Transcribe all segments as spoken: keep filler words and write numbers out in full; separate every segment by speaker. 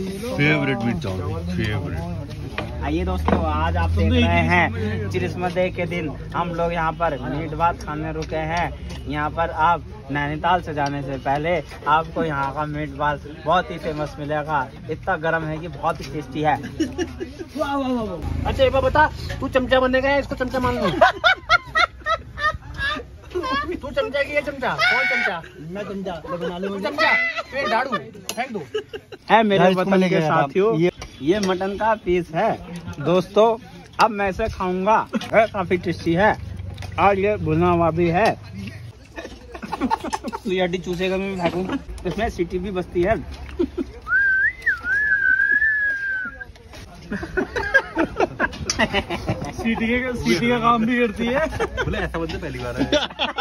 Speaker 1: Favourite meet chowmein favourite.
Speaker 2: आइए दोस्तों, आज आप देख रहे हैं क्रिसमस डे के दिन हम लोग यहाँ पर मीट भात खाने रुके हैं। यहाँ पर आप नैनीताल से जाने से पहले आपको यहाँ का मीट भात बहुत ही फेमस मिलेगा। इतना गर्म है कि बहुत ही टेस्टी है।
Speaker 3: वाह वाह वाह। अच्छा एक बार बता, तू चमचा बनने गया, इसको चमचा मान लो। तू चमचा की ये चमचा? कौन चमचा? मैं चमचा। बना लो चमचा, फिर झाड़ू फेंक दो।
Speaker 2: है मेरे वतन के साथियों, ये ये मटन का पीस है दोस्तों। अब मैं इसे खाऊंगा, है काफी टेस्टी है और ये भुना हुआ भी है। तो ये हड्डी चूसेगा मैं फेंकूं, इसमें सीटी भी बजती है।
Speaker 3: सीटी के सीटी का काम भी करती है।
Speaker 1: बोले ऐसा बंदे पहली बार है।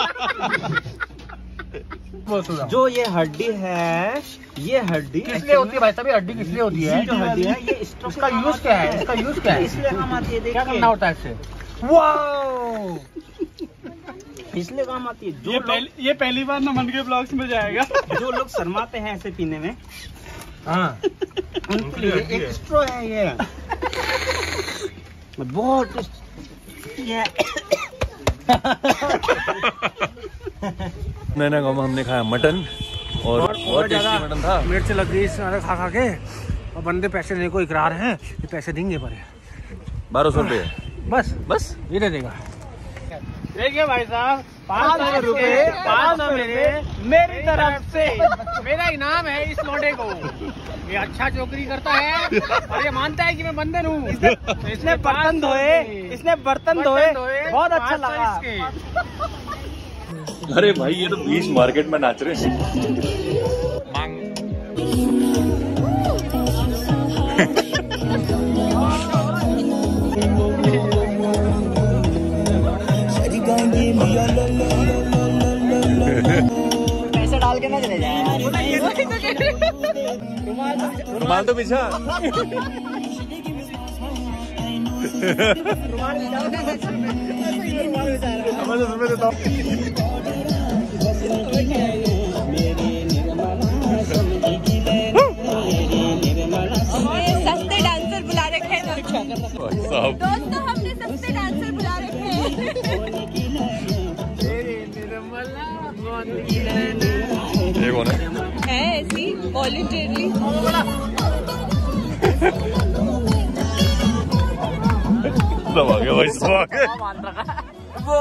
Speaker 2: जो ये हड्डी है, ये हड्डी
Speaker 3: किस लिए होती है भाई साहब? ये हड्डी किस लिए होती है?
Speaker 2: जो हड्डी है ये
Speaker 3: इसका यूज क्या है? इसका यूज क्या है?
Speaker 2: इसलिए काम आती है।
Speaker 3: क्या करना होता है इससे? वाओ,
Speaker 2: इसलिए काम आती है। जो
Speaker 3: ये पहली ये पहली बार नमन के ब्लॉग्स में जाएगा।
Speaker 2: जो लोग शर्माते हैं ऐसे पीने में,
Speaker 3: हाँ,
Speaker 2: उनके लिए एक स्ट्रॉ है ये। बहुत ये
Speaker 1: नैना गाँव में हमने खाया मटन और बहुत टेस्टी मटन था।
Speaker 3: मिर्च से लग गई इसमें खा खा के, और बंदे पैसे देने को इकरार हैं। ये पैसे देंगे पर
Speaker 1: बारह सौ रुपये
Speaker 3: बस
Speaker 1: बस
Speaker 3: ये दे देगा। देखिए भाई साहब, पाँच सौ रुपए पाँच सौ मेरे मेरी तरफ से मेरा इनाम है इस लोडे को। ये अच्छा चौकरी करता है और ये मानता है कि मैं बंदर हूँ।
Speaker 2: इसने बर्तन धोए, इसने बर्तन धोए, बहुत अच्छा लगा।
Speaker 1: अरे भाई ये तो बीच मार्केट में नाच रहे हैं।
Speaker 2: पैसे डाल के ना चले जाए।
Speaker 1: रुमाल तो बिछा।
Speaker 4: सस्ते डांसर बुला रखे हैं दोस्तों, हमने सस्ते डांसर बुला रखे हैं।
Speaker 1: ये कौन है?
Speaker 4: है ऐसी वॉलंटियरली।
Speaker 1: सब आ गया भाई, सब आ गया। वो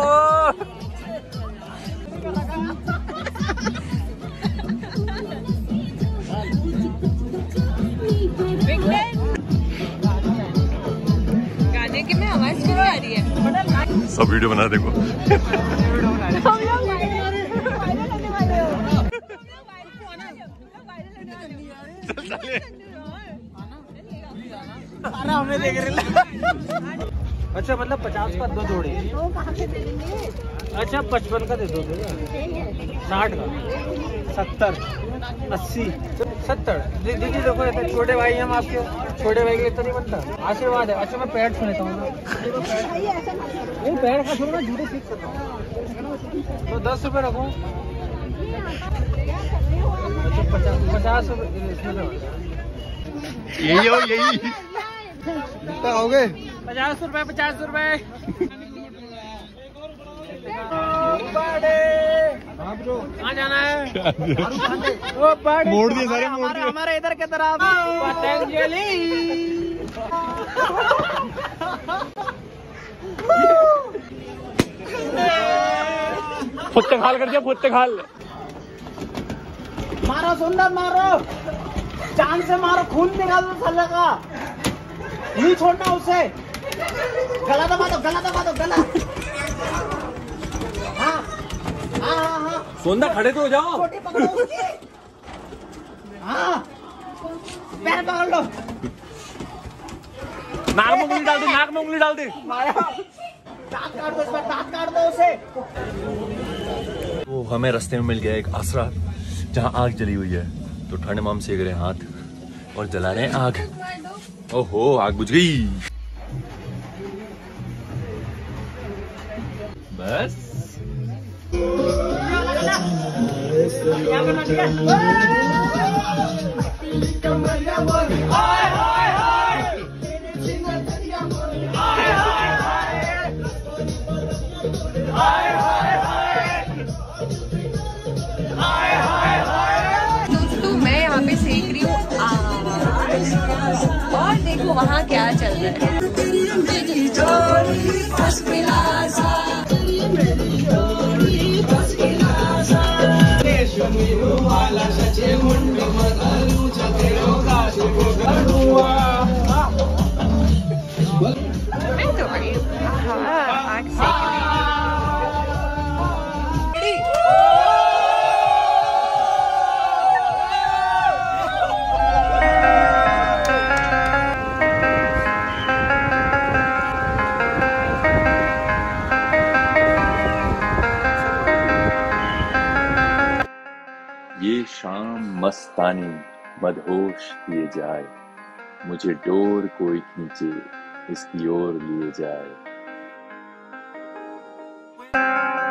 Speaker 4: गाने की में आवाज क्यों आ रही है?
Speaker 1: सब वीडियो बना देखो।
Speaker 2: हमें देख रहे।
Speaker 3: अच्छा मतलब पचास का दो जोड़े। अच्छा पचपन का दे दो, साठ का, सत्तर, अस्सी, सत्तर। दीदी देखो ये छोटे भाई हम आपके, छोटे भाई के लिए तो नहीं बनता। आशीर्वाद है। अच्छा मैं पैर छू लेता हूँ। नहीं पैर का छोड़ो ना, जूते ठीक करता हूँ। तो दस रुपए रखो। अच्छा पचास पचास रुपए
Speaker 1: यही हो यही
Speaker 3: कितना खाओगे? पचास रुपए पचास रुपए। कहाँ जाना है?
Speaker 1: मोड़ दिए सारे, मोड़ दिए।
Speaker 2: हमारे इधर के तरफ
Speaker 3: पतंजलि। फुट्टे खाल कर दिया, फुट्टे खाल।
Speaker 2: मारो सुंदर, मारो चांद से मारो, खून निकाल दो साले का। नहीं छोड़ना उसे। गला दबा दो, गला दबा दो, गला। हाँ हाँ हाँ,
Speaker 1: सोंदा खड़े तो हो जाओ।
Speaker 2: छोटी पकड़ो उसकी। हाँ पैर पकड़ लो।
Speaker 3: नाक में उंगली डाल दे, नाक में उंगली डाल दे।
Speaker 2: दांत काट दो, इसमें दांत काट दो उसे।
Speaker 1: वो हमें रास्ते में मिल गया एक आसरा जहाँ आग जली हुई है, तो ठंड माम सेक रहे हैं हाथ और जला रहे हैं आग। ओहो आग बुझ गई। बस
Speaker 2: क्या करना
Speaker 4: वहाँ क्या चल रहा है।
Speaker 1: ये शाम मस्तानी मदहोश किए जाए, मुझे डोर कोई खींचे इसकी ओर लिए जाए।